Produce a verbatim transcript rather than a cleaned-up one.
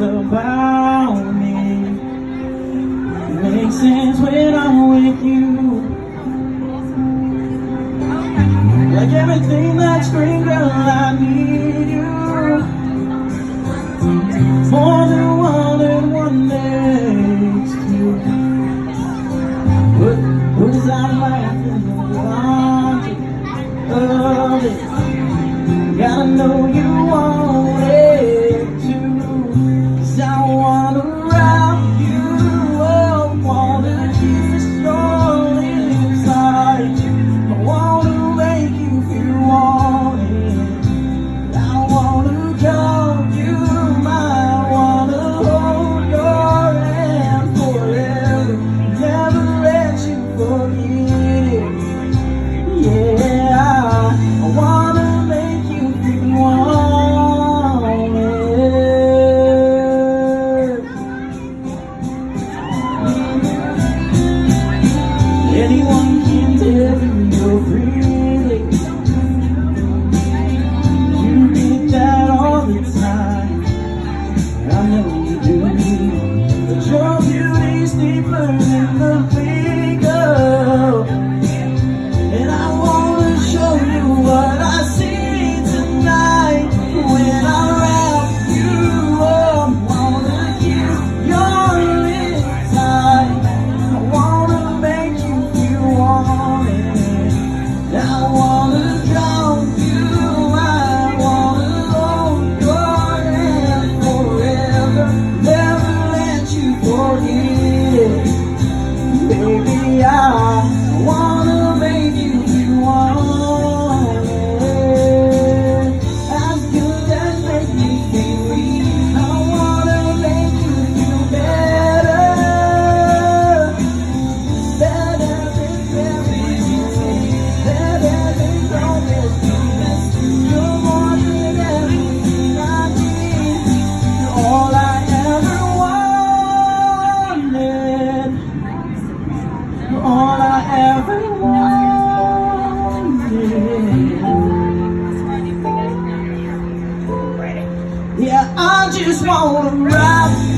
about me. It makes sense when I'm with you. Like everything that's green, girl, I need you. More than one and one makes two. What, what is our life in the wanting of it? Gotta know you want it too. 'Cause I wanna wrap you up, wanna kiss your inside. I wanna make you feel wanted. I wanna call you mine, wanna hold your hand forever, never let you forget. Yeah, I wanna make you feel wanted. Anyone can tell you you're pretty. You get that all the time. I know you do. But your beauty's deeper than the makeup. And I wanna show you what I see tonight when I wrap you up. Wanna kiss your lips tight. I wanna make you feel wanted. I wanna call you. I wanna hold your hand forever, never let you forget. Baby, I wanna make you feel wanted. As good as make me feel weak. I wanna make you feel better. Better than everything. Better than promises. You're more than everything I need. You're all I ever wanted. You're all I ever wanted. Yeah, I just wanna wrap